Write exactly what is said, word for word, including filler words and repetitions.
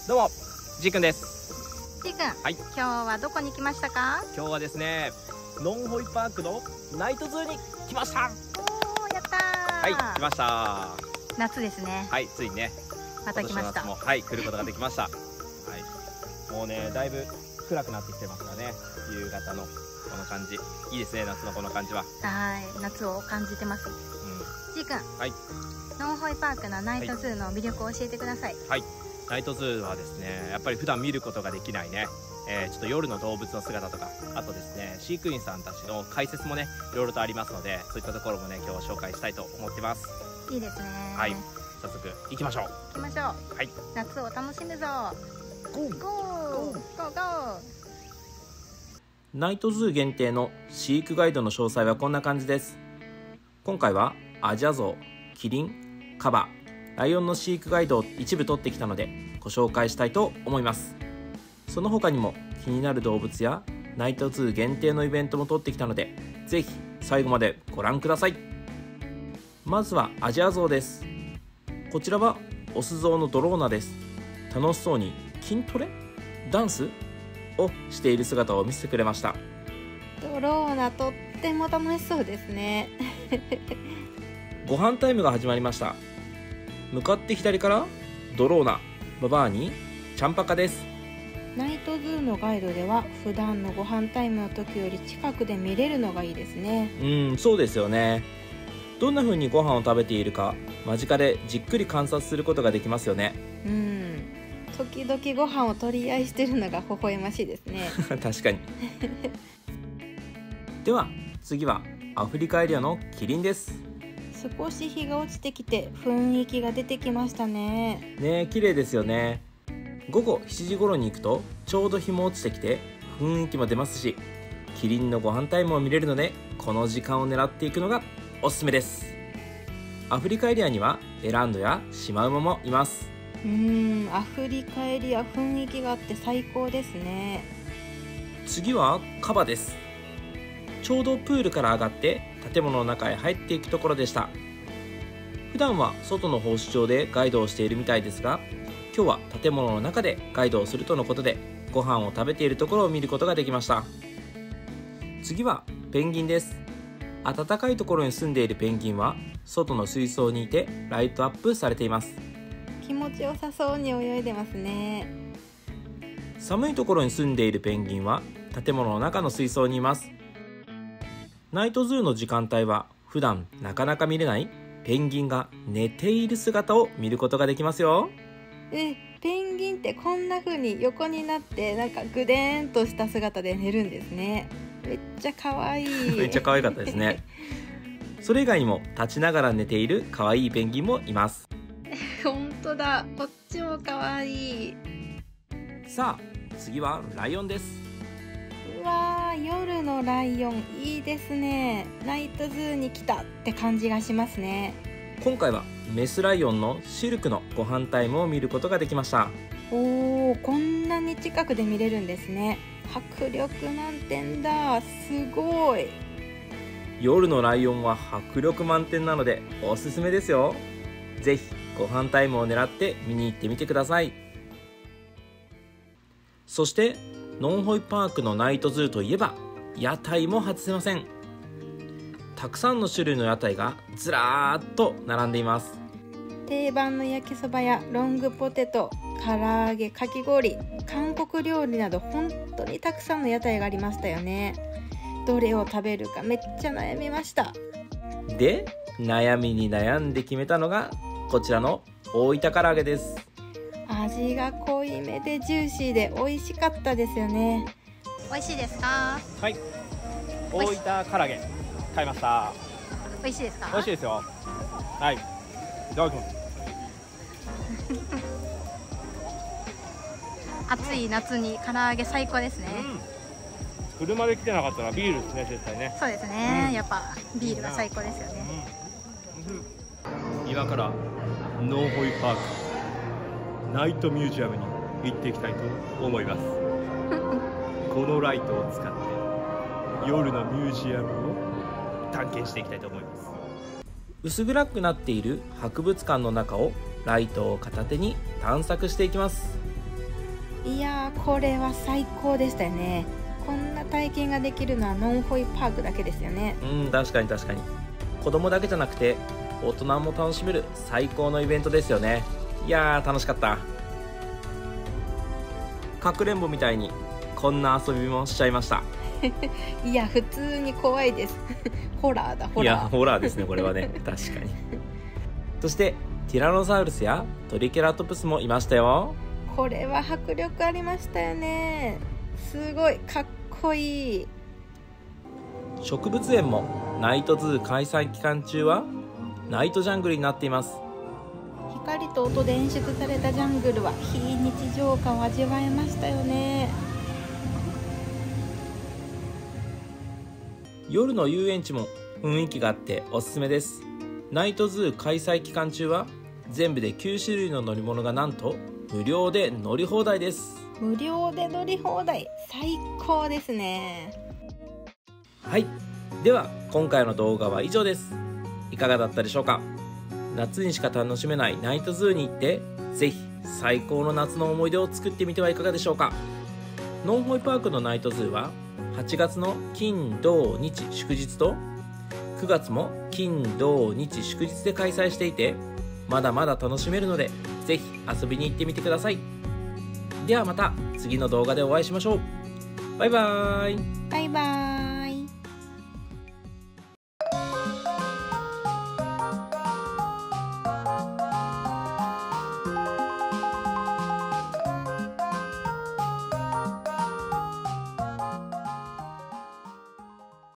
どうも、じいくんです。 じいくん、はい、今日はどこに来ましたか？ 今日はですね、ノンホイパークのナイトズーに来ました。 おー、やったー。 はい、来ました。 夏ですね。 はい、ついにね、 また来ました。 今年の夏も、はい、来ることができました。はい、もうね、だいぶ暗くなってきてますからね、夕方のこの感じ、いいですね、夏のこの感じは。 はい、夏を感じてます。うん、じいくん、はい、ノンホイパークのナイトズーの魅力を教えてください。 はい、ナイトズーはですね、やっぱり普段見ることができないね、えー、ちょっと夜の動物の姿とか、あとですね、飼育員さんたちの解説もね、いろいろとありますので、そういったところもね、今日紹介したいと思ってます。 いいですね。 はい、早速行きましょう。 行きましょう。はい、夏を楽しむぞ。ゴーゴーゴーゴー。 ナイトズー限定の飼育ガイドの詳細はこんな感じです。今回はアジアゾウ、キリン、カバ、ライオンの飼育ガイドを一部取ってきたのでご紹介したいと思います。その他にも気になる動物やナイトズー限定のイベントも取ってきたので、ぜひ最後までご覧ください。まずはアジアゾウです。こちらはオスゾウのドローナです。楽しそうに筋トレ？ダンス？をしている姿を見せてくれました。 ドローナとっても楽しそうですね。 ご飯タイムが始まりました。向かって左からドローナ、ババアにチャンパカです。 ナイトズーのガイドでは普段のご飯タイムの時より近くで見れるのがいいですね。 うん、そうですよね。どんな風にご飯を食べているか間近でじっくり観察することができますよね。 うん、時々ご飯を取り合いしてるのが微笑ましいですね。 確かに。では次はアフリカエリアのキリンです。 少し日が落ちてきて雰囲気が出てきましたね。 ねえ、綺麗ですよね。午後しちじ頃に行くとちょうど日も落ちてきて雰囲気も出ますし、キリンのご飯タイムを見れるので、この時間を狙っていくのがおすすめです。アフリカエリアにはエランドやシマウマもいます。 うーん、アフリカエリア雰囲気があって最高ですね。 次はカバです。ちょうどプールから上がって建物の中へ入っていくところでした。普段は外の放飼場でガイドをしているみたいですが、今日は建物の中でガイドをするとのことで、ご飯を食べているところを見ることができました。次はペンギンです。暖かいところに住んでいるペンギンは外の水槽にいてライトアップされています。 気持ちよさそうに泳いでますね。 寒いところに住んでいるペンギンは建物の中の水槽にいます。ナイトズーの時間帯は普段なかなか見れないペンギンが寝ている姿を見ることができますよ。 え、ペンギンってこんな風に横になってなんかグデーンとした姿で寝るんですね。めっちゃ可愛い。 めっちゃ可愛かったですね。それ以外にも立ちながら寝ている可愛いペンギンもいます。 本当だ、こっちも可愛い。 さあ次はライオンです。 うわー、夜のライオンいいですね。ナイトズーに来たって感じがしますね。 今回はメスライオンのシルクのご飯タイムを見ることができました。 おー、こんなに近くで見れるんですね。迫力満点だ、すごい。 夜のライオンは迫力満点なのでおすすめですよ。ぜひご飯タイムを狙って見に行ってみてください。そしてノンホイパークのナイトズーといえば屋台も外せません。たくさんの種類の屋台がずらーっと並んでいます。 定番の焼きそばやロングポテト、唐揚げ、かき氷、韓国料理など本当にたくさんの屋台がありましたよね。どれを食べるかめっちゃ悩みました。 で、悩みに悩んで決めたのがこちらの大分唐揚げです。 味が濃いめでジューシーで美味しかったですよね。美味しいですか？ はい、大分唐揚げ買いました。 美味しいですか？ 美味しいですよ。はい、いただきます。 暑い夏に唐揚げ最高ですね。 うん、車で来てなかったらビールですね、絶対ね。 そうですね、うん、やっぱビールが最高ですよね。 うんうん、今からノンホイパークナイトミュージアムに行っていきたいと思います。このライトを使って夜のミュージアムを探検していきたいと思います。 薄暗くなっている博物館の中をライトを片手に探索していきます。 いやー、これは最高でしたよね。こんな体験ができるのはノンホイパークだけですよね。 うん、確かに確かに。子供だけじゃなくて大人も楽しめる最高のイベントですよね。いやー楽しかった。かくれんぼみたいにこんな遊びもしちゃいました。 いや、普通に怖いです。ホラーだ、ホいやラー。 ホラーですねこれはね。確かに。そしてティラノサウルスやトリケラトプスもいましたよ。 これは迫力ありましたよね。すごいかっこいい。 植物園もナイトズー開催期間中はナイトジャングルになっています。 光と音で演出されたジャングルは非日常感を味わえましたよね。 夜の遊園地も雰囲気があっておすすめです。ナイトズー開催期間中は全部できゅうしゅるいの乗り物がなんと無料で乗り放題です。 無料で乗り放題、最高ですね。 はい、では今回の動画は以上です。いかがだったでしょうか。夏にしか楽しめないナイトズーに行ってぜひ最高の夏の思い出を作ってみてはいかがでしょうか。ノンホイパークのナイトズーははちがつの金土日祝日とくがつも金土日祝日で開催していて、まだまだ楽しめるのでぜひ遊びに行ってみてください。ではまた次の動画でお会いしましょう。バイバーイ。 バイバーイ。